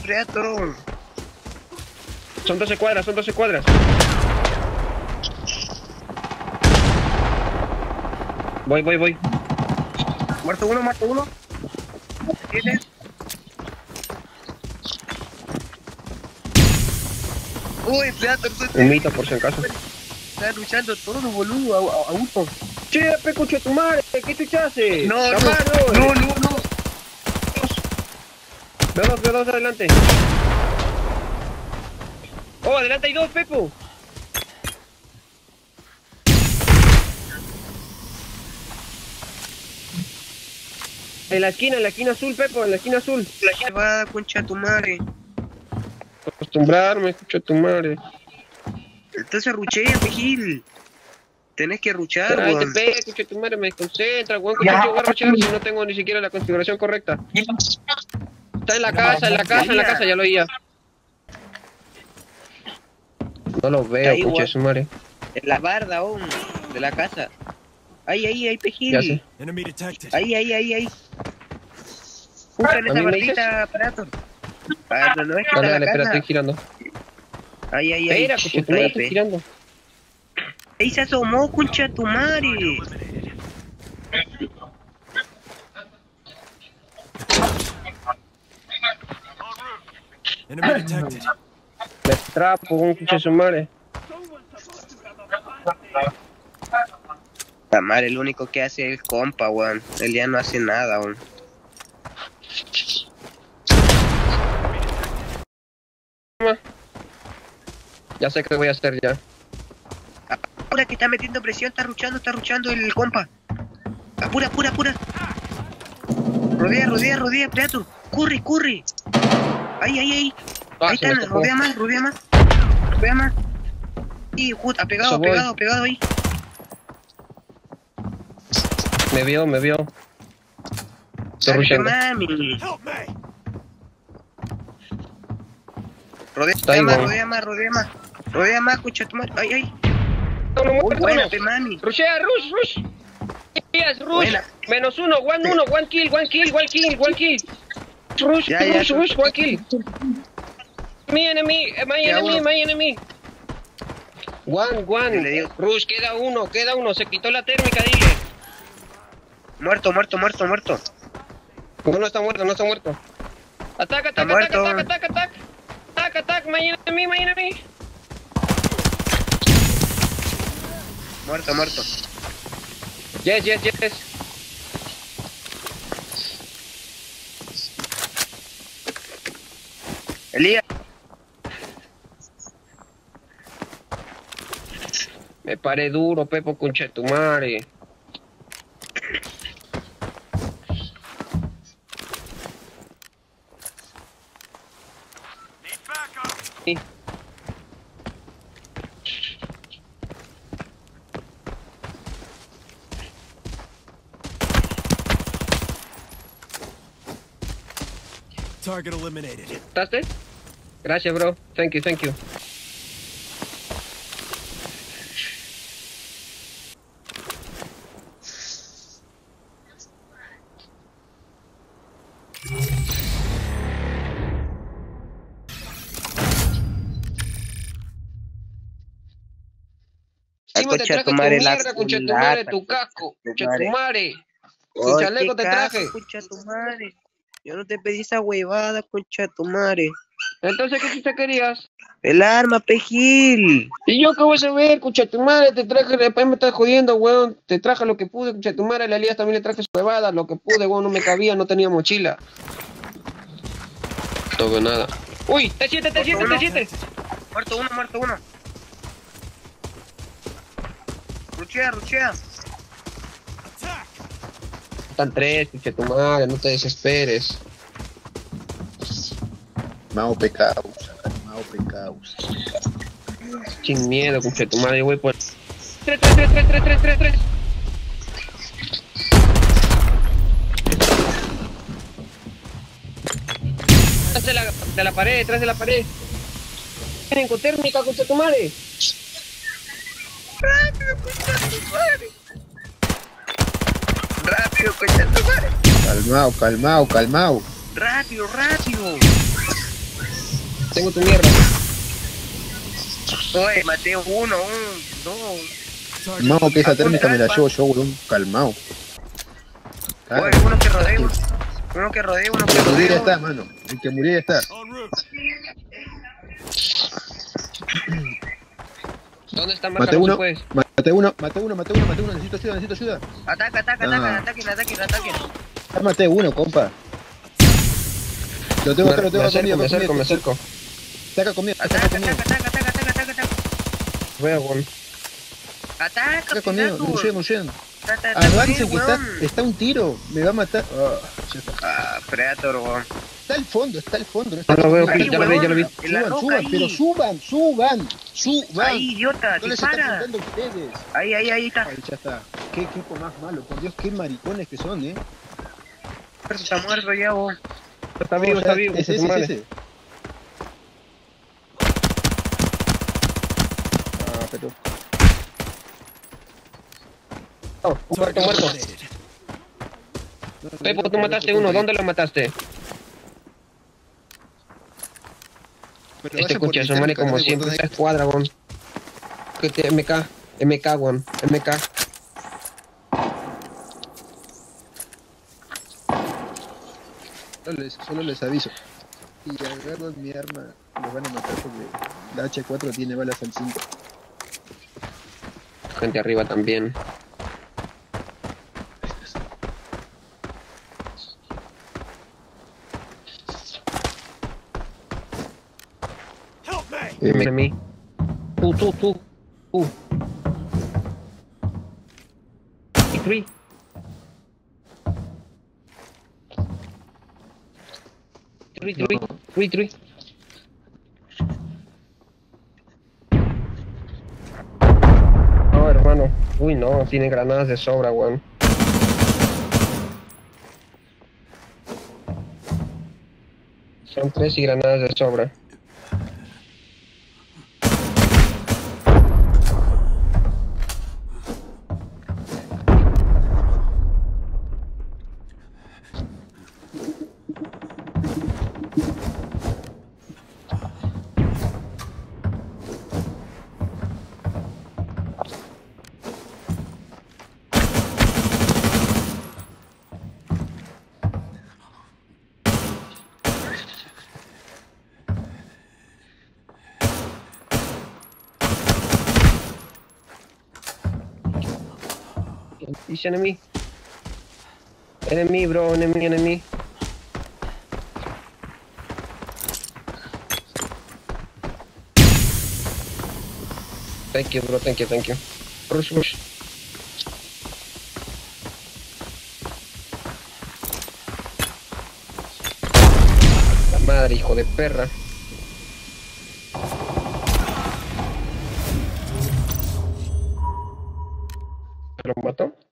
Predator. Son 12 cuadras, son 12 cuadras. Voy. Muerto uno. ¿Tienes? Uy, Predator, Un mito por si acaso. está luchando todo, boludo, a uno. Che, pecucho tu madre, ¿qué chucha haces? No. Veo dos adelante. Oh, adelante hay dos, Pepo. En la esquina azul, Pepo, en la esquina azul. La gente va a concha tu madre. Acostumbrarme, escucho a tu madre. Entonces ruchea, Pejil. Tenés que ruchar, Ay, te weón. pega, escucho a tu madre, me desconcentra, weón. ¿Qué chucho voy a ruchar si no tengo ni siquiera la configuración correcta? Está en la casa, ya lo oía. No lo veo, Ahí, escuché weón. su madre. En la barda, aún, de la casa. Ahí, Pejil. Ya sé. Enemy detected. Ahí. Justo en ¿A esa mí me bardita, Predator. Ah, no es que está Dale, en la espera, casa. estoy girando. Ahí. Espera, escuché tu madre, estoy girando. Ahí se asomó, concha tu madre. Enemy detected. Me atrapo, un escuché su madre. La madre, el único que hace es el compa, weón. Él ya no hace nada, weón. Ya sé qué voy a hacer ya. Apura que está metiendo presión, está ruchando el compa. Apura. Rodea, Predator. Corre. Ahí. Ah, Ahí se me está, escapó. rodea más. Y justo, pegado ahí. Me vio. Estoy Dale, rushando. mami. Help me! Rodea más, escucha tu madre. Ay. Uno, Muy muerto, buena, uno. pe, mami. Rushea, rush. Yes, rush. Buena. Menos uno, one kill. Rush, Ya, one kill. My enemy. One. Le digo. Rush, queda uno. Se quitó la térmica, dile. Muerto. No está muerto. Ataca. muerto. Attack, my enemy. Muerto. Yes. Elías. Me paré duro, Pepo, concha de tu madre. Sí. Target eliminated. ¿Estás? Gracias, bro. Thank you. Te traje tu mierda, concha tu madre, tu casco, concha tu madre. Tu chaleco te traje. Concha tu madre. Yo no te pedí esa huevada, concha tu madre. Entonces, ¿qué te querías? El arma, Pejil. ¿Y yo qué voy a saber, concha tu madre? Te traje, después me estás jodiendo, weón. Te traje lo que pude, concha tu madre. A la Elías también le traje su huevada, lo que pude, weón. No me cabía, no tenía mochila. Todo nada. Uy, T7. Muerto uno. Ruchea. Attack! Están tres, concha tu madre, no te desesperes. Mao pecados. Sin miedo, concha tu madre, yo voy por... 3. Detrás de la pared. Vienen con térmica, concha tu madre. Rápido, concha tu madre. Calmao. Rápido. Tengo tu mierda. Oye, maté uno, dos. Calmao, que esa térmica me la llevo yo, weón. Calmao. Oye, uno que rodeo. Uno que rodeo, uno El que que murió ya rodeo. está, mano. El que murió ya está. En route. ¿Dónde está? Maté Márcalo uno, tú, pues. maté uno. Necesito ayuda. Ataca, Ah. ataquen. Ya maté uno, compa. Lo tengo acá, Me acerco. Saca conmigo. Ataca. Veo, weón. Ataca, Saca conmigo, pedazo. Ruyen. Está Avancen, que bien, weón. está un tiro. Me va a matar. Ya está. Ah, Predator, weón. Está al fondo. No No está lo veo, Ahí, ya lo vi. weón. En la roca, Suban, ahí. pero suban. Ahí, idiota, No les está dispara. apuntando a ustedes. Ahí está. Ahí ya está. Qué equipo más malo. Por Dios, qué maricones que son, Está muerto ya, weón. Está vivo. Es concha tu madre. ese. Ah, pero... Oh, muerto. Eliminated. Pepo, tú mataste uno. ¿Dónde lo mataste? Pero Este vayan por coche mi su madre térmica, no como sé siempre. cuántos Esta escuadra, weón. Que te MK, weón. MK. Solo les aviso. Si agarran mi arma, los van a matar porque la H4 tiene balas al 5. Gente arriba también. Help me! Enemy. Tú. Y 3. Three. No, hermano. Uy, no, tiene granadas de sobra, weón. Son 3 y granadas de sobra. Is enemy. Enemy, bro, enemy. Thank you, bro, thank you. Rush. La madre, hijo de perra. ¿Lo mató?